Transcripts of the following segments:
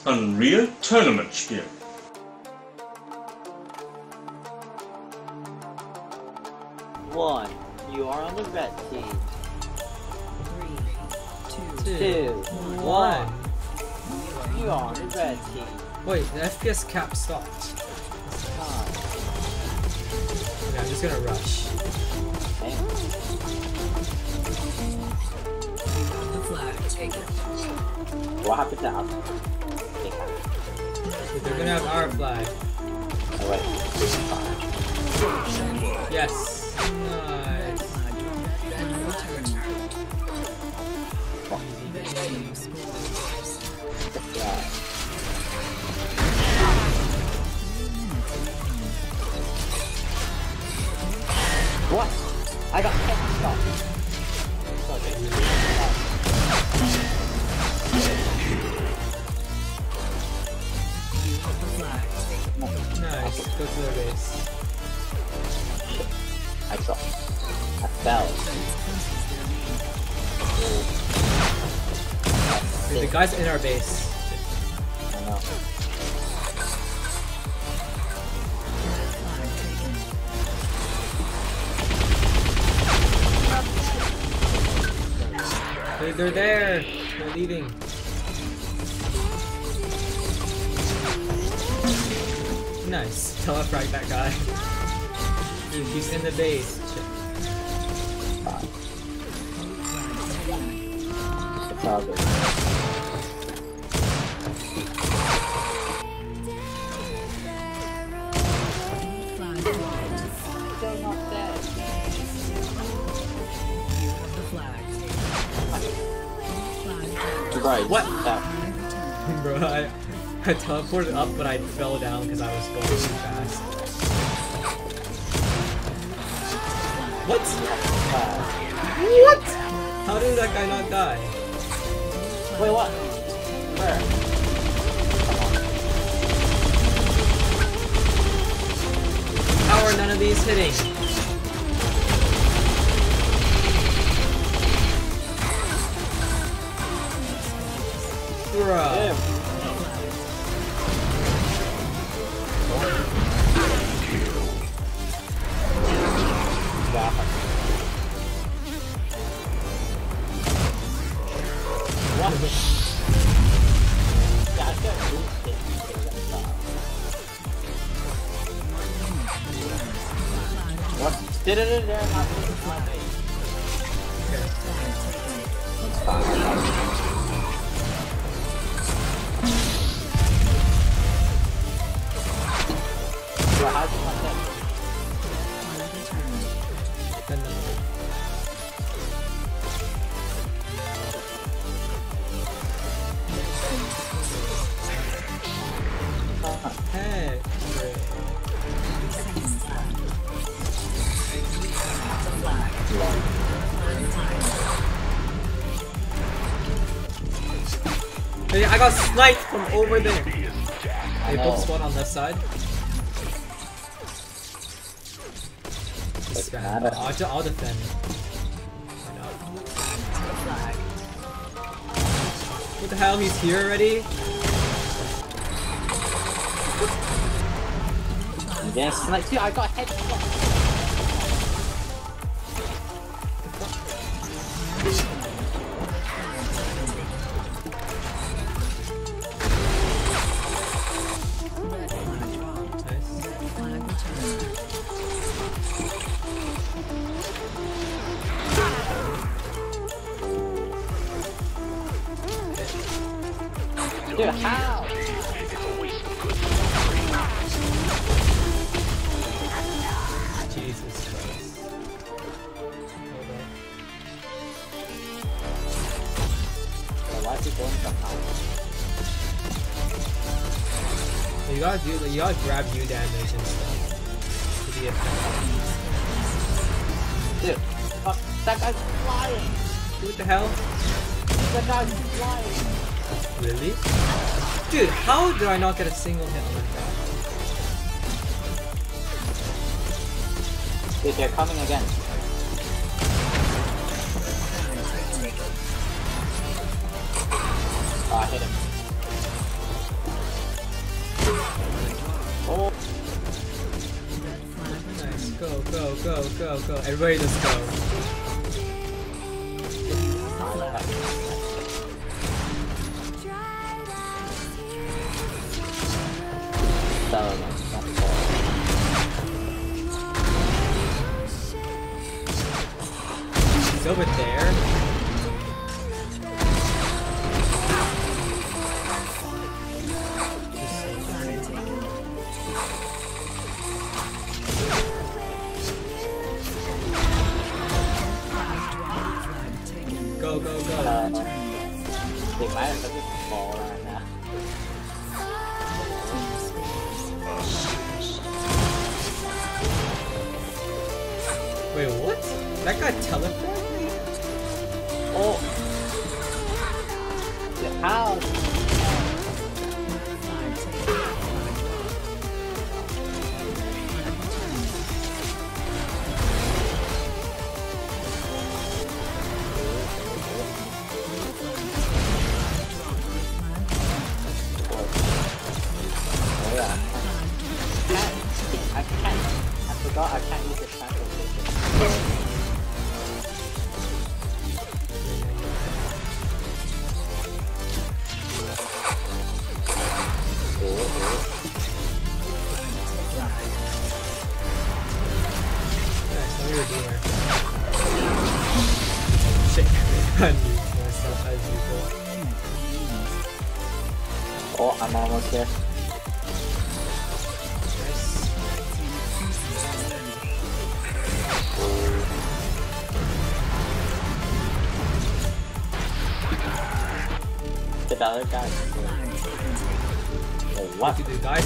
Unreal Tournament spielen. One, you are on the red team. 3, 2, 2, 1. you are on the red team. Wait, the FPS cap stopped. Five. Okay, I'm just gonna rush. Okay. The flag taken. What happened to us? They're gonna have our flag. Oh wait. Yes. Nice. Yeah. What? I got headshot. Nice. Go to the base. I saw. I fell. Dude, the guy's in our base. I know. They're there. They're leaving. Nice. Telefrag that guy. Dude, he's in the base. It's all good. Still not dead. Right. What? Yeah. Bro, I teleported up, but I fell down because I was going too fast. What? What? How did that guy not die? Wait, what? Where? How are none of these hitting? Bruh. Damn. What? Yeah, I got boosted. What? Did it in there? Not boosted my base. It's fine. So how'd you like that? Hey. Hey, I got sniped from over there. They both spawn on this side. Just spam. I'll defend. Why not? What the hell? He's here already? Yes, like, dude, I got headshot. Dude, how? Jesus Christ. Why is he going so high? You gotta grab you damage and stuff to be effective. Dude, fuck, that guy's flying! What the hell? That guy's flying! Really? Dude, how did I not get a single hit on that guy? Dude, they're coming again. Oh, I hit him. go, go, go. Everybody just go. He's over there. Go, go, go. They might have just fall right now. Wait, what? That guy teleported? Oh! How? I can't use the transportation. Shit, I used myself as usual. Oh, I'm almost there. The other guy. Oh, what? The guys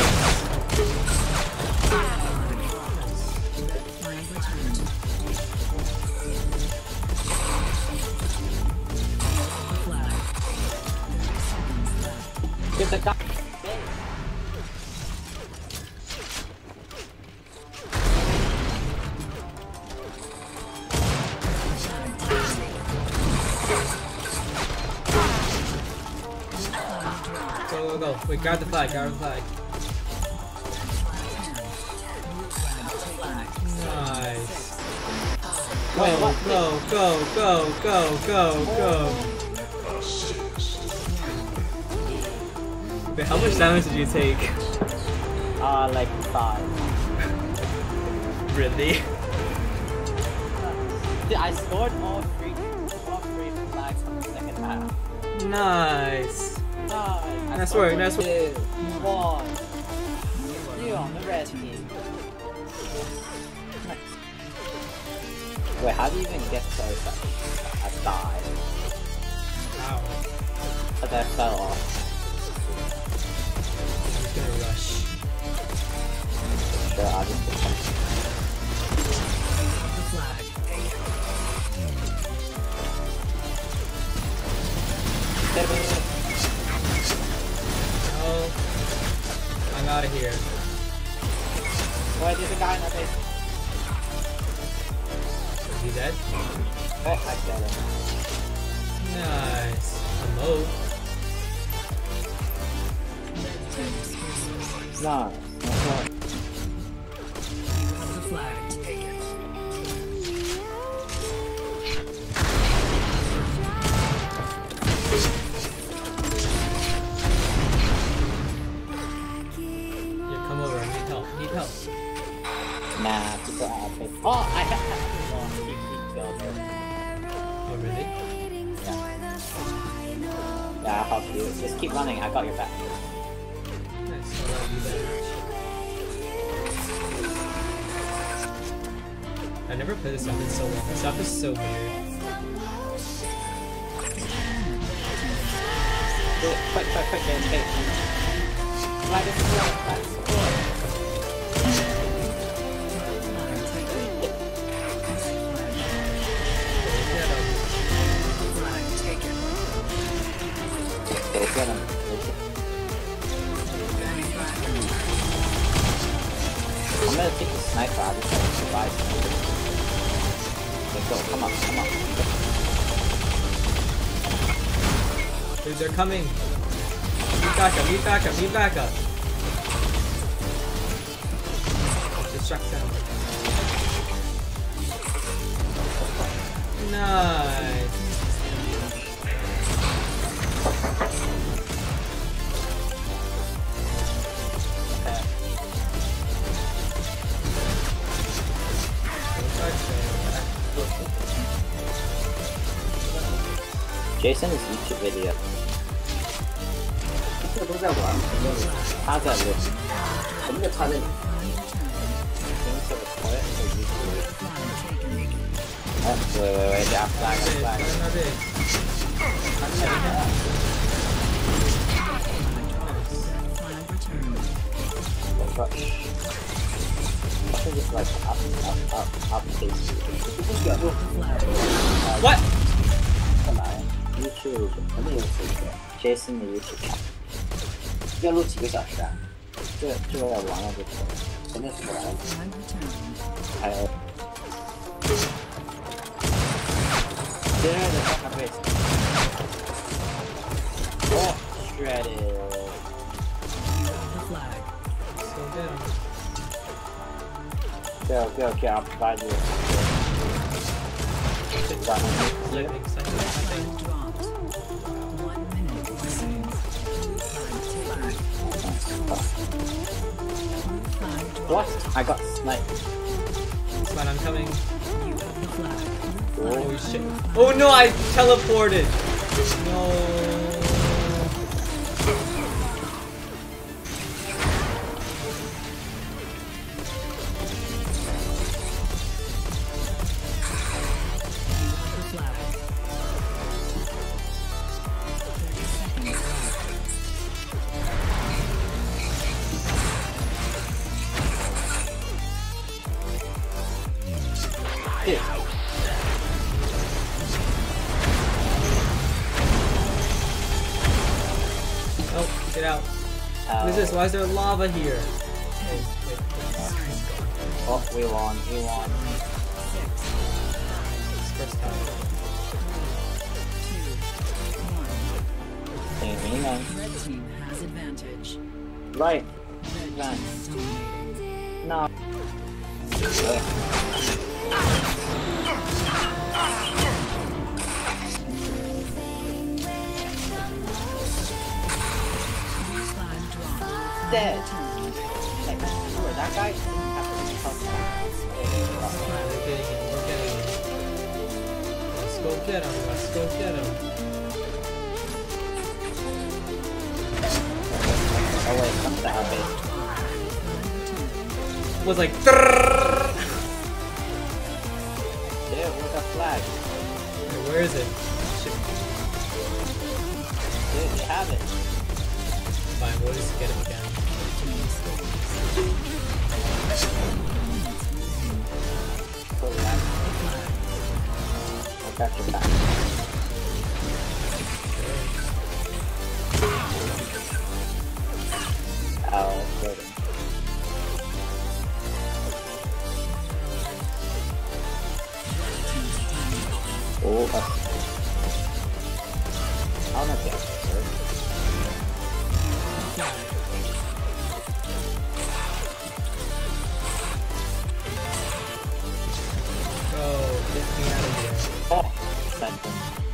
Get the guy. Go, go, go. Wait, grab the flag, grab the flag. Nice. Go, go, go, go, go, go, go. Wait, how much damage did you take? Like 5. Really? I scored all three flags from the second half. Nice. Nice. Nice work, nice work. 2, 1. You on the red team. Nice. Wait, how do you even get so far? I died. Wow. But I fell off. I'm just gonna rush. Sure, I'll just The flag. No. I'm out of here. Wait, there's a guy in our base. Is he dead? Oh, I got him. Nice. A moat. Nice. The flag taken. Yeah, come over. I need help. Need help. Nah, people are big. Oh, I have. Oh, he killed her. Oh, really? Yeah, I'll help you. Just keep running. I got your back. Nice. I'll let you there. I never played this stuff in so long. This stuff is so weird. Quick, game. Right in front. Right in front. Flag taken. Okay, get him. I'm gonna take the sniper. I'll just try to survive. Okay, go. Come on. Dude, they're coming. Need back up. Distract them. Nice. Jason is YouTube video. 这个都在玩， 他在录。 什么叫他在？ 喂，加 flag flag。I think it's like up pace. What? 干嘛呀 YouTube 什么游戏？ Jason 的 YouTube 要录几个小时啊？ 这个玩了就可以。 什么时候玩？ 还有。对的 base。Oh, shredded. So good. Go, I'll provide you. Flipping something. What? I got sniped. But I'm coming. Oh shit. Oh no, I teleported! No. Oh, get out. What is this? Why is there lava here? Oh, we won. It's first time. Red team has advantage. Right. Red team is dominating. No. Dead. Like, that guy didn't have to be helpful. We're getting it. Let's go get him. Let's go get him. Oh wait, come to our base. Was like. Dude, where's our flag? Where is it? Dude, you have it. Fine, we'll just get it again. Pull it back. I'll catch you back. Oh, good. Oh, I'll not get it. Oh, get me out of here. Oh, sent him.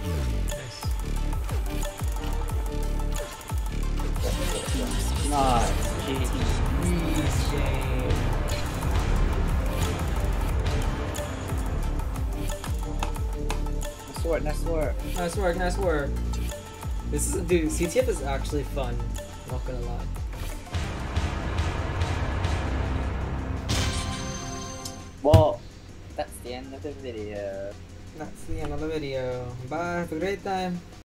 Nice. No, jeez. Game. Nice work. This is, dude, CTF is actually fun. Not gonna lie. Well, that's the end of the video. That's the end of the video. Bye. Have a great time.